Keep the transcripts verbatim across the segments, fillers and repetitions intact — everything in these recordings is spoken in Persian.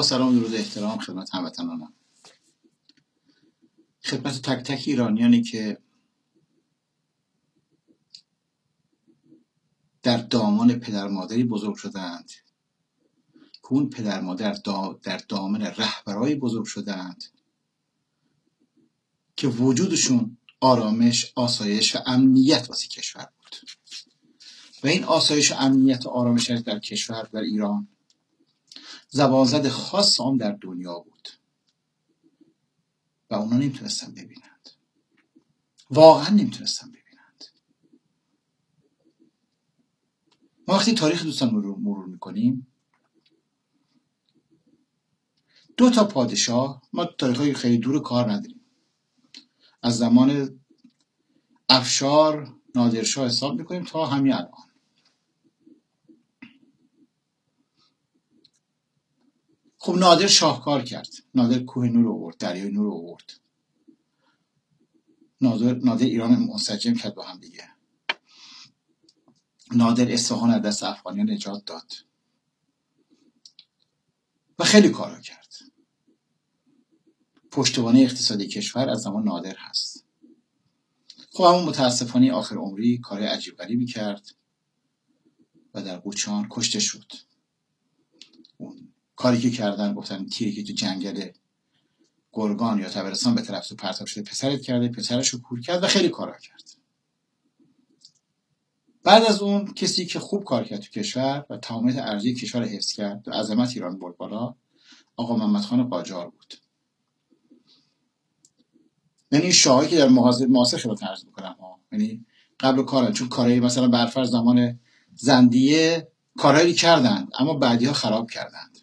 با سلام و درود و احترام خدمت هموطنانم، خدمت تک تک ایرانیانی که در دامان پدر مادری بزرگ شدند که اون پدر مادر دا در دامن رهبرایی بزرگ شدند که وجودشون آرامش، آسایش و امنیت واسه کشور بود و این آسایش و امنیت و آرامش در کشور در ایران زبانزد خاص هم در دنیا بود و اونا نمیتونستن ببینند، واقعا نمیتونستن ببینند. ما وقتی تاریخ دوستان مرور, مرور میکنیم دو تا پادشاه، ما تاریخ‌های خیلی دور کار نداریم، از زمان افشار نادرشاه حساب میکنیم تا همین الان. خب نادر شاهکار کرد، نادر کوه نور آورد، دریای نور آورد، نادر, نادر ایران منسجم کرد با هم دیگه، نادر اصفهان از دست افغانیان نجات داد و خیلی کارا کرد. پشتوانه اقتصادی کشور از زمان نادر هست. خب اما متاسفانه آخر عمری کار عجیب غریبی کرد و در قوچان کشته شد. اون کاری که کردن گفتن تیری که تو جنگل گرگان یا طبرستان به طرف تو پرتاب شده پسرت کرده، پسرش رو کور کرد و خیلی کارا کرد. بعد از اون کسی که خوب کار کرد تو کشور و تمامیت ارضی کشور حفظ کرد و عظمت ایران برد بالا، آقا محمد خان قاجار بود. یعنی شاهی که در معاصر خدمت عرض میکنم ها، یعنی قبل کارن، چون کارهایی مثلا برفرض زمان زندیه کارهایی کردند اما بعدی ها خراب کردند.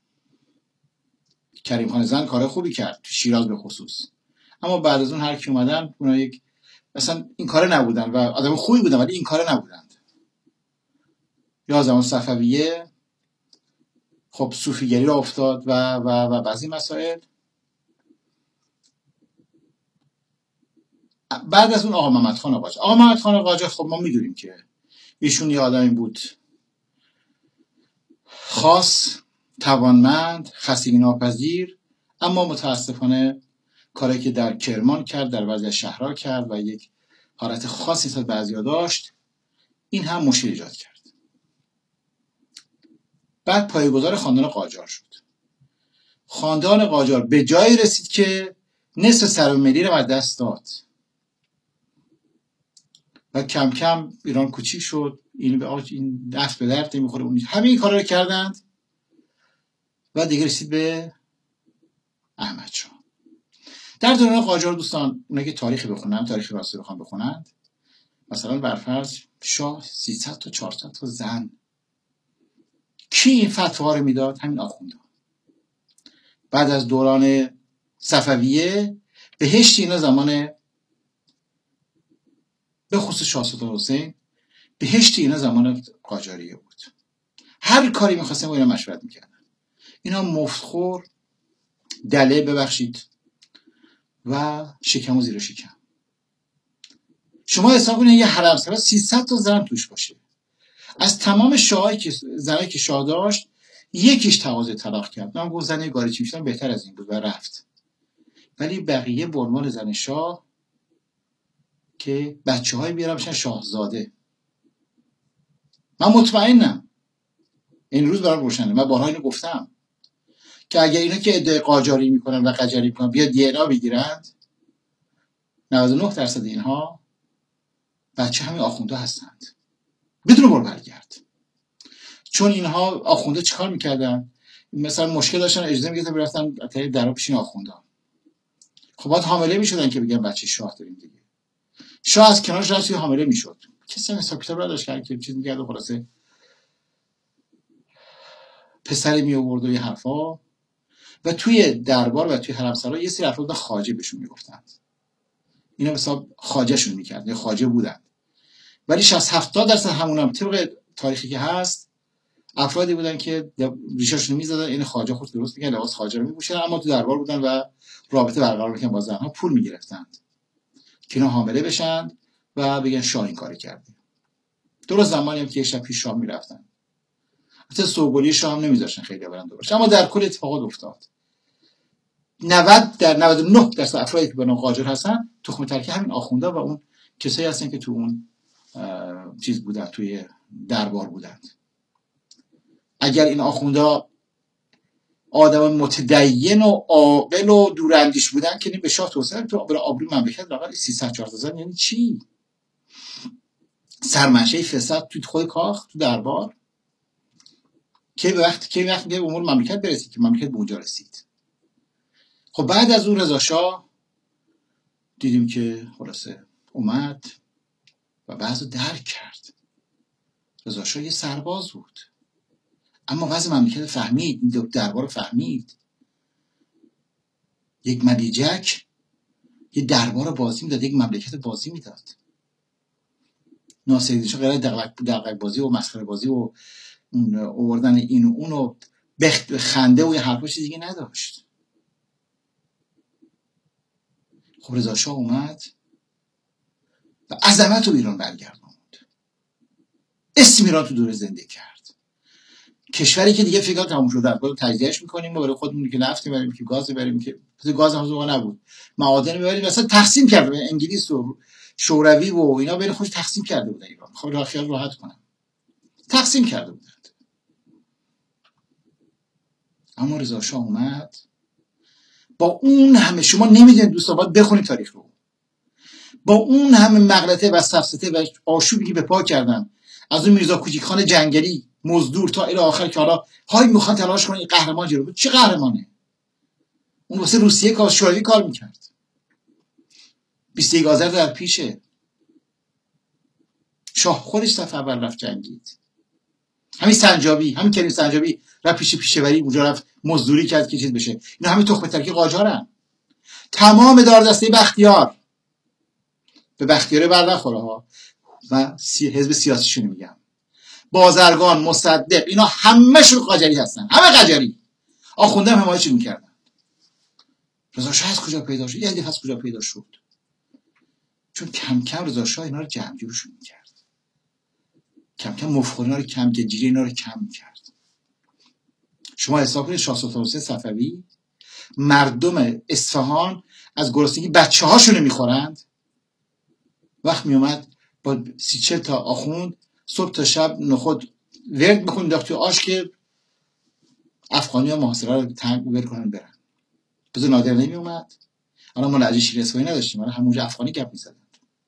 کریم خان زند کارهای خوبی کرد تو شیراز به خصوص، اما بعد از اون هر کی اومدن اونا یک مثلا این کاره نبودن و آدم خوبی بودن ولی این کاره نبودند. یا زمان صفویه خب صوفیگری را افتاد و و و بعضی مسائل. بعد از اون آقا محمد خان قاجار. آقا محمد خان قاجار خب ما میدونیم که ایشون یه آدمی بود خاص، توانمند، خستگی ناپذیر، اما متاسفانه کاری که در کرمان کرد در بعضی شهرها کرد و یک حالت خاصی تا بعضیا داشت، این هم مشکل ایجاد کرد. بعد پایه‌گذار خاندان قاجار شد. خاندان قاجار به جایی رسید که نصف سرمایه ملی رو از دست داد و کم کم ایران کوچیک شد. این به آج این دست به درد نمیخوره، اون همه این کارا رو کردند و دیگه رسید به احمد شاه. در دوران قاجار دوستان، اونایی که تاریخ بخونن، تاریخ راستی بخوان بخونند، مثلا برفرض شاه سیصد تا چهارصد تا زن، کی این فتوا رو میداد؟ همین آخوندا. بعد از دوران صفویه بهشت اینا زمان به خصوص شاه سلطان حسین بهشت اینا زمان قاجاریه بود. هر کاری می‌خواستن با اینا مشورت می‌کردن. اینا مفتخور، دله ببخشید و شکم و زیر شکم. شما حساب کنید یه حرمسرا سیصد تا زن توش باشه. از تمام شاهایی که زنایی که شاه داشت یکیش تقاضای طلاق کرد. من گفت زن گاریچی میشدن بهتر از این بود و رفت. ولی بقیه به عنوان زن شاه که بچه‌های بیارن بشن شاهزاده. من مطمئنم این روز برام روشنه، من بارها اینو گفتم که اگر اینا که ادعای قاجاری میکنن و قجری میکنن بیاد دی ان ای بگیرند، نود و نه درصد اینها بچه همین آخونده هستند بدون بر برگرد. چون اینها آخونده چیکار میکردن؟ مثلا مشکل داشتن اجازه میگرفتن برفتن طریق درا پیشین آخونده. خب باید حامله میشدن که بگن بچه شاه داریم دیگه. شاه از کنارش رفت حامله میشد. کسی حساب کتاب نداشت که چیز میگرد و خلاصه پسری می آورد و یه حرفا و توی دربار و توی حرمسرا یه سری افراد خواجه بهشون میگفتند. اینا حساب خواجه شون میکردن، یا خواجه بودن. ولی شصت هفتاد درصد همونم طبق تاریخی که هست افرادی بودن که ریشاشون میزدن این خواجه خود درست میگن، لباس خواجه رو میپوشیدن، اما تو دربار بودن و رابطه برقرار میکنن با زنها، پول میگرفتند که اینا حامله بشن و بگن شاه این کاری کرده. درست زمانی هم که یه شب پیش شاه میرفتن، حتی سوگلی شاه هم نمیذاشتن خیلی برنده باشه، اما در کل اتفاقات افتاد. نود در نود و نه درصد افرادی که به نام قاجار هستن تخم ترکه همین آخوندا و اون کسایی هستن که تو اون چیز بودن، توی دربار بودند. اگر این آخوندا آدم متدین و عاقل و دوراندیش بودن که به شاه توسعه تو برای آبروی مملکت لااقل سیصد چهارصد یعنی چی؟ سرمنشه فساد تو خود کاخ تو دربار که به وقت که وقتی که امور مملکت برسید که مملکت به اونجا رسید. خب بعد از اون رضا شاه دیدیم که خلاصه اومد و بعضو درک کرد. رضا شاه یه سرباز بود اما وضع مملکت فهمید، این دربار فهمید. یک ملیجک یه دربار بازی میداد، یک مملکت بازی میداد. ناصرالدین شاه غیر دغدغه بازی و مسخره بازی و آوردن این و اون و بخت خنده و یه حرفا چیزی دیگه نداشت. خب رضا شاه اومد و عظمت رو ایران برگردوند. اسم ایران تو دوره زنده کرد. کشوری که دیگه فکر تموم شده بود تجزیهش میکنیم ما برای خودمون که نفت میبریم که گاز میبریم که گاز هم زوغا نبود، معادن میبریم، مثلا تقسیم کرده انگلیس و شوروی و اینا بین خودش تقسیم کرده بودن ایران. خب راه خیال راحت کنم تقسیم کرده بودن. اما رضا شاه اومد با اون همه، شما نمیدونید دوستان باید بخونید تاریخ رو، با اون همه مغلطه و سفسطه و آشوبی که به پا کردن از اون میرزا کوچیک خان جنگلی مزدور تا الی آخر که حالا های میخوان تلاش کنن این قهرمان جلو بود. چه قهرمانه؟ اون واسه روسیه کار شوروی کار میکرد. بیست و یک آذر در پیشه شاه خودش صف اول رفت جنگید. همین سنجابی، همین کریم سنجابی رفت پیش پیشوری اونجا رفت مزدوری کرد که چیز بشه. اینا همین تخم ترکه قاجارن. تمام دار دسته بختیار به بختیاری بر نخوره ها، من سی حزب سیاسیشون میگم، بازرگان، مصدق، اینا همه‌شون قاجاری هستن، همه قاجاری. آخونده هم حمایتش میکردن. رضا شاه از کجا پیدا شد؟ یه دفعه از کجا پیدا شد؟ چون کم کم رضا شاه اینا رو جمع جورشون میکرد، کم کم مفخوری اینا رو کم گجیری اینا رو کم میکرد. شما حساب کنید شاه سلطان حسین صفوی مردم اصفهان از گرسنگی بچه هاشونو میخورند، وقت میومد با سی چل تا آخوند صبح تا شب نخود ورد میکنید داخل تو آش که افغانی ها محاصره رو تنگ ور کنن برن. بذار نادر نمیومد، الان ما لهجه شیراز اصفهانی نداشتیم، الان همونجا افغانی گپ میزدن.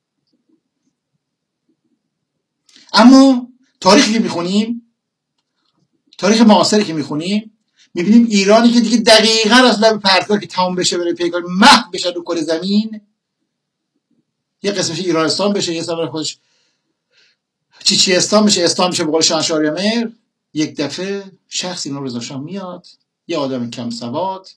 اما تاریخی که میخونیم، تاریخ معاصری که میخونیم، میبینیم ایرانی که دیگه دقیقاً از لب پرتگاه که تمام بشه بره پیکار محو بشه رو کره زمین، یه قسمش ایرانستان بشه، یه سر خودش چیچیستان بشه، استان بشه به قول شاهنشاهریامر، یک دفعه شخص اینا رضا شاه میاد، یه آدم کم سواد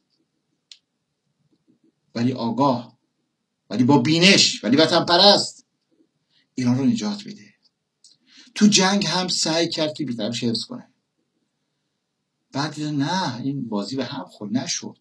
ولی آگاه، ولی با بینش، ولی وطن پرست، ایران رو نجات میده. تو جنگ هم سعی کرد که بی‌طرفش حفظ کنه. بعد دیدن نه این بازی به هم خورد نشد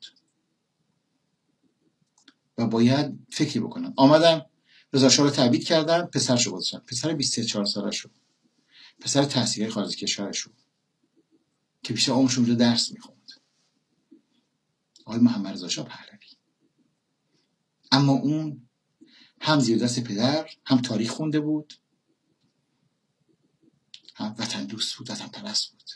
و باید فکری بکنن. آمدن رضا شاه رو تبعید کردن، پسرشو گذاشتن، پسر بیست و چهار ساله شد، پسر تحصیلی خارج کشور شد که پیش عمرش اونجا درس میخوند، آقای محمد رضا شاه پهلوی. اما اون هم زیر دست پدر، هم تاریخ خونده بود، هم وطن دوست بود، وطن پرست بود.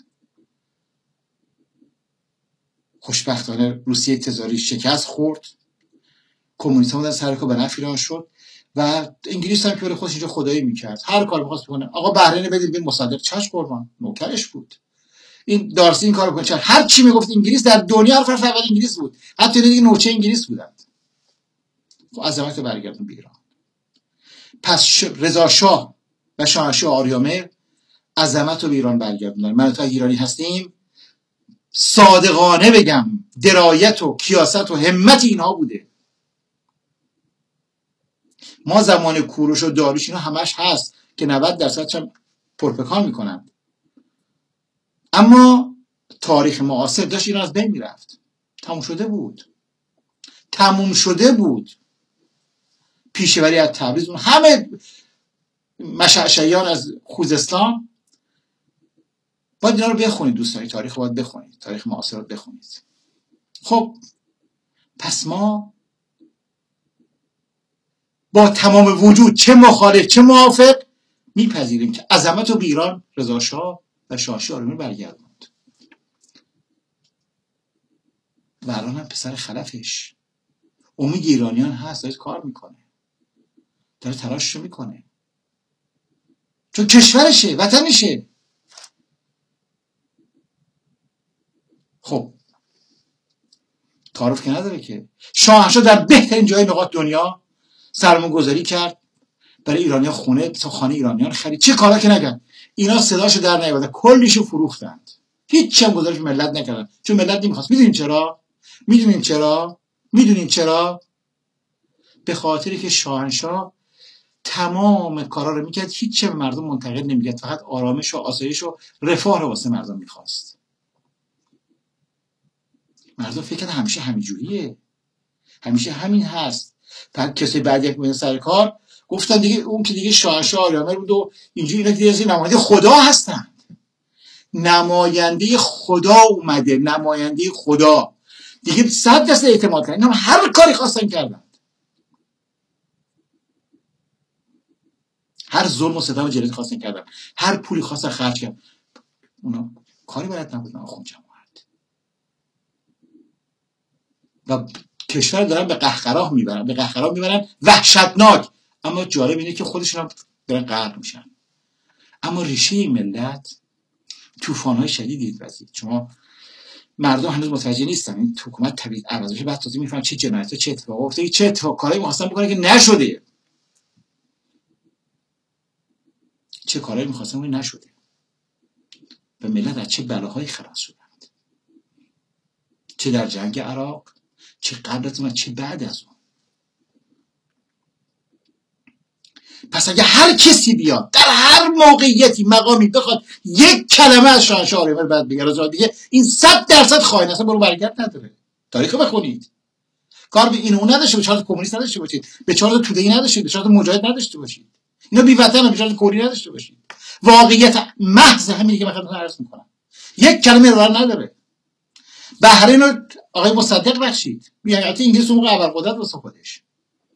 خوشبختانه روسیه تزاری شکست خورد، کمونیست‌ها بودن سر کار به نفع ایران شد و انگلیس هم که برای خودش اینجا خدایی میکرد، هر کاری می‌خواست بکنه. آقا بحرین بدید ببین مصدق چش قربان، نوکرش بود. این دارسی این کارو بکنه، هر چی میگفت انگلیس در دنیا حرف فقط انگلیس بود، حتی دیگه نوچه انگلیس بودند. خب عظمت برگردون به ایران. پس رضا شاه و شاهنشاه آریامر عظمت رو به ایران برگردوندن. من و تو ایرانی هستیم، صادقانه بگم درایت و کیاست و همت اینها بوده. ما زمان کوروش و داریوش اینا همش هست که نود درصد هم پرپکان میکنند، اما تاریخ معاصر داشت اینا از بین میرفت. تموم شده بود، تموم شده بود. پیشوری از تبریز، اون همه مشعشعیان از خوزستان باید اینا رو بخونید دوستان، تاریخ باید بخونید، تاریخ معاصر رو بخونید. خب پس ما با تمام وجود چه مخالف چه موافق میپذیریم که عظمت و ایران رضا شاه و شاه آرامر برگردوند و الان هم پسر خلفش امید ایرانیان هست، داره کار میکنه، داره تلاششو میکنه، چون کشورشه، وطنشه. خب تعارف که نداره که شاهنشاه در بهترین جای نقاط دنیا سرمایه‌گذاری کرد، برای ایرانی‌ها خونه تا خانه ایرانیان خرید، چه کارا که نکرد. اینا صداشو در نیاوردن، کلیشو فروختند، هیچ هم گزارش ملت نکردن، چون ملت نمیخواست. میدونین چرا؟ میدونین چرا؟ میدونین چرا؟ به خاطری که شاهنشاه تمام کارا رو میکرد، هیچ چه به مردم منتقد نمیکرد، فقط آرامش و آسایش و رفاه رو واسه مردم میخواست. مردم فکر کردن همیشه همینجوریه، همیشه همین هست. بعد کسی بعد یک ماه سر کار گفتن دیگه اون که دیگه شاهنشاه آرامر بود و اینجوری، اینا دیگه نماینده خدا هستن، نماینده خدا اومده، نماینده خدا دیگه صد دست اعتماد کردن، اینا هر کاری خواستن کردن، هر ظلم و ستم و جلوی خواستن کردن، هر پولی خواستن خرج کردن. اونا کاری بلد نبودن آخوند جماعت و کشور دارن به قهقرا میبرن، به قهقرا میبرن وحشتناک. اما جالب اینه که خودشون هم دارن غرق میشن. اما ریشه این ملت طوفان‌های شدیدی وزید. شما مردم هنوز متوجه نیستن این حکومت طبیعی عوض بشه، بعد تازه میفهمن چه جنایت‌ها چه اتفاقا افتاده، چه اتفاق کارهایی می‌خواستن بکنن که نشده، چه کارهایی می‌خواستن که نشده و ملت از چه بلاهایی خلاص شدند، چه در جنگ عراق، چه قبل از اون، چه بعد از اون. پس اگه هر کسی بیاد در هر موقعیتی مقامی بخواد یک کلمه از شاهنشاه آرامر بعد بگه رضا دیگه، این صد درصد خائن است، برو برگرد نداره. تاریخو بخونید، کار به این اون نداشته، به چارت کمونیست نداشته باشید، به چارت توده‌ای نداشته، به چارت مجاهد نداشته باشید، اینا بی وطن، به چارت کوری نداشته باشید. واقعیت محض همینی که من خدمتتون عرض میکنم، یک کلمه رو نداره. بحرین رو آقای مصدق بخشید، میگه البته انگلیس اون موقع ابرقدرت واسه خودش.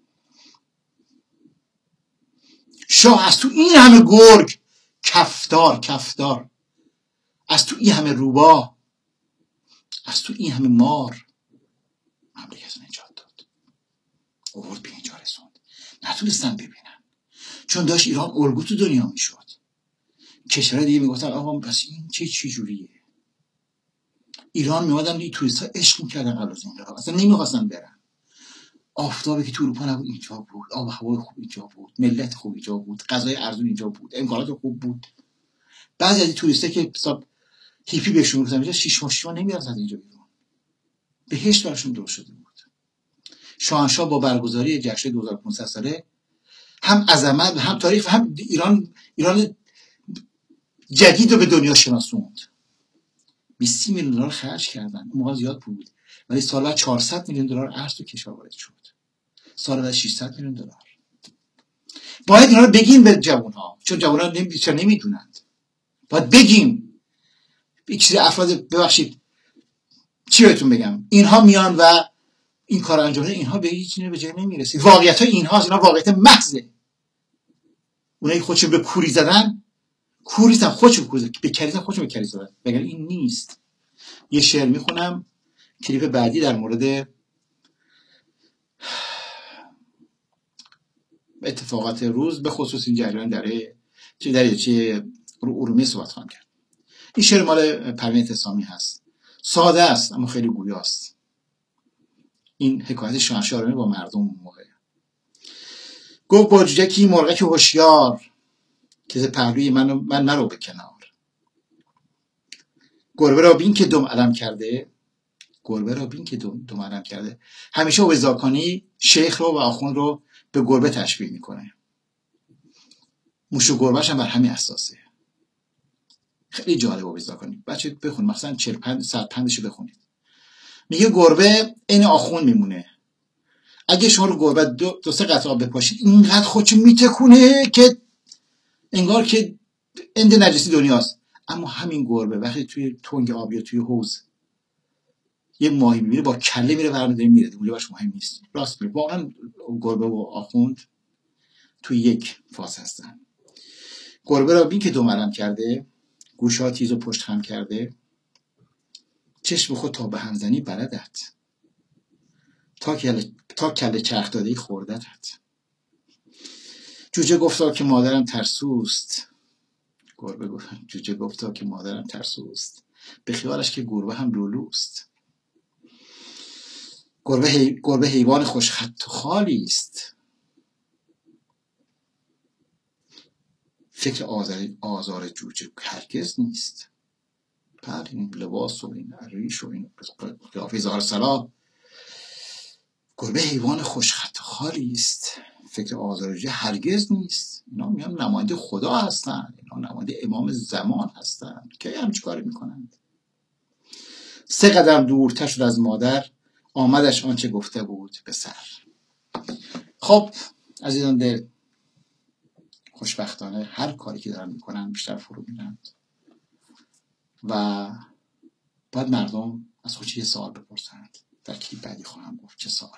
شاه از تو این همه گرگ کفدار کفدار، از تو این همه روباه، از تو این همه مار مملکت نجات داد، آورد به اینجا رسوند. نتونستن ببینن چون داشت ایران الگو تو دنیا میشد. کشورهای دیگه میگفتن آقا پس این چه چی جوریه؟ ایران میومدن این توریست ها عشق میکردن قبل از این، اصلا نمیخواستن برن. آفتابی که تو اروپا نبود اینجا بود، آب و هوای خوب اینجا بود، ملت خوب اینجا بود، غذای ارزون اینجا بود، امکانات خوب بود. بعضی از این توریستا که حساب هیپی بهشون میگفتن اینجا شیش ماه شیش ماه نمیاد از اینجا بیرون، بهشت براشون درست شده بود. شاهنشاه با برگزاری جشن دو هزار و پانصد ساله هم عظمت هم تاریخ هم ایران ایران جدید رو به دنیا شناسوند. بیست میلیون دلار خرج کردن، اون موقع زیاد بود، ولی سال بعد چهارصد میلیون دلار ارز تو کشور وارد شد، سال بعد ششصد میلیون دلار. باید اینا رو بگیم به جوان‌ها، چون جوان‌ها نمیدونند. باید بگیم یک چیز افراد، ببخشید چی بهتون بگم، اینها میان و این کار انجام میدن، اینها به هیچ چیزی به جای نمیرسید. واقعیت ها اینهاست، اینا واقعیت محضه. اونایی خودشون به کوری زدن، کوری زدن خودشون به کوری زدن، به کریزن خودشون به کریز زدن، مگر این نیست؟ یه شعر میخونم، کلیپ بعدی در مورد اتفاقات روز به خصوص این جریان در چه دریاچه ارومیه صحبت خواهم کرد. این شعر مال پروین اعتصامی هست، ساده است اما خیلی گویاست. این حکایت شاهنشاه آرامر با مردم اون موقع. گفت با جوجکی مرغک هوشیار که ز پهلوی من من نرو به کنار. گربه را بین که دم علم کرده، گربه را بین که دم, دم علم کرده. همیشه اوزاکانی شیخ رو و آخوند رو به گربه تشبیه میکنه. موش و گربهش هم بر همین اساسه. خیلی جالب اوزاکانی، بچه بخونید، مثلا چهل پند صد پندشو بخونید. میگه گربه عین آخوند میمونه. اگه شما رو گربه دو, دو سه قطعه آب بپاشید اینقدر خودشو میتکونه که انگار که اند نجسی دنیاست. اما همین گربه وقتی توی تنگ آب یا توی حوض یه ماهی میبینه با کله میره برمی‌داره میره، اونجا باش مهم نیست. راست میگه، واقعا گربه و آخوند توی یک فاز هستن. گربه را بین که دومرم کرده، گوشها تیز و پشت خم کرده، چشم خود تا به همزنی بلدت، تا کله تا کله چرخ داده‌ای خوردتت. جوجه گفتا که مادرم ترسوست. گربه گفت جوجه گفتا که مادرم ترسوست، به خیالش که گربه هم لولوست. گربه, حی... گربه حیوان خوش خط و خالی است، فکر آزار, آزار جوجه هرگز نیست. پر این لباس و این ریش و این قیافه ظاهر صلاح، گربه حیوان خوش خط و خالی است، فکر آزار جوجه هرگز نیست. اینا میان نماینده خدا هستن، اینا نماینده امام زمان هستن که همچی کاری میکنند. سه قدم دورتر شد از مادر، آمدش آنچه گفته بود به سر. خب عزیزان دل، خوشبختانه هر کاری که دارن میکنن بیشتر فرو میرند و باید مردم از خودش یه سوال بپرسند. در کلیپ بعدی خواهم گفت چه سوالی.